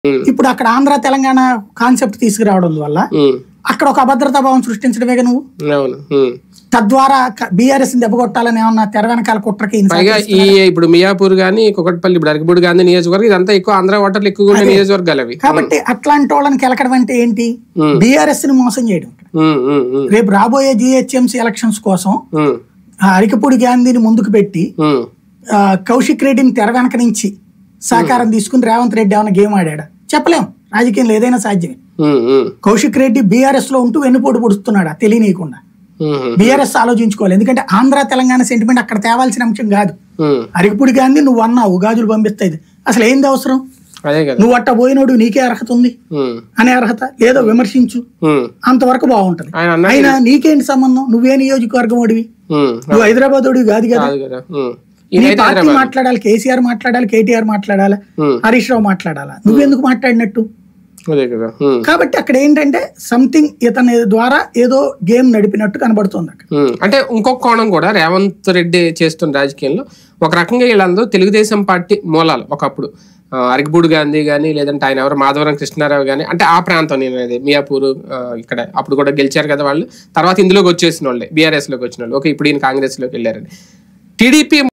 ఇప్పుడు అక్కడ ఆంధ్ర తెలంగాణ కాన్సెప్ట్ తీసుకురావడం వల్ల అక్కడ ఒక అభద్రతా భావం సృష్టించడమేగా నువ్వు. తద్వారా బీఆర్ఎస్ దెబ్బకొట్టాలని ఏమన్నా తెర వెనకాల కుట్రకి ఇప్పుడు మియాపూర్ గానీ కుకట్పల్లి ఇప్పుడు అరకపూడి గాంధీ నియోజకవర్గం ఇదంతా ఎక్కువ ఆంధ్ర ఓటర్లు ఎక్కువ నియోజకవర్గాలు అవి. కాబట్టి అట్లాంటి వాళ్ళని కెలకడం అంటే ఏంటి? బీఆర్ఎస్ ని మోసం చేయడం. రేపు రాబోయే జిహెచ్ఎంసీ ఎలక్షన్స్ కోసం అరకపూడి గాంధీని ముందుకు పెట్టి కౌశిక్ రెడ్డిని తెర వెనక నుంచి సహకారం తీసుకుని రేవంత్ రెడ్డి ఏమైనా గేమ్ ఆడాడా చెప్పలేం. రాజకీయంలో ఏదైనా సాధ్యమే. కౌశిక్ రెడ్డి బీఆర్ఎస్ లో ఉంటూ వెన్నుపోటు పొడుస్తున్నాడా తెలియనీయకుండా. బీఆర్ఎస్ ఆలోచించుకోవాలి. ఎందుకంటే ఆంధ్ర తెలంగాణ సెంటిమెంట్ అక్కడ తేవాల్సిన అంశం కాదు. అరకపూడి గాంధీ నువ్వు అన్నావు గాజులు పంపిస్తాయి, అసలు ఏంది అవసరం? నువ్వు అట్ట పోయినోడు నీకే అర్హత ఉంది అనే అర్హత లేదో విమర్శించు, అంతవరకు బాగుంటది. అయినా నీకేంటి సంబంధం? నువ్వే నియోజకవర్గం ఓడివి, నువ్వు హైదరాబాద్ ఓడివి కాదు కదా. నీ పార్టీ మాట్లాడాలి, కేసీఆర్ మాట్లాడాలి, కేటీఆర్ మాట్లాడాలి, హరీష్ రావు మాట్లాడాలా, నువ్వెందుకు మాట్లాడినట్టు? కాబట్టి అక్కడ ఏంటంటే సంథింగ్ ఇతని ద్వారా ఏదో గేమ్ నడిపినట్టు కనబడుతుంది. అంటే ఇంకొక కోణం కూడా రేవంత్ రెడ్డి చేస్తున్న రాజకీయంలో ఒక రకంగా వీళ్ళందరూ తెలుగుదేశం పార్టీ మూలాలు. ఒకప్పుడు అరకపూడి గాంధీ గానీ లేదంటే ఆయన ఎవరు మాధవరం కృష్ణారావు గానీ, అంటే ఆ ప్రాంతం నేను మియాపూర్ ఇక్కడ అప్పుడు కూడా గెలిచారు కదా వాళ్ళు. తర్వాత ఇందులోకి వచ్చేసిన వాళ్ళే బీఆర్ఎస్ లోకి వచ్చిన వాళ్ళు. ఓకే, ఇప్పుడు ఈయన కాంగ్రెస్ లోకి వెళ్ళారని. టీడీపీ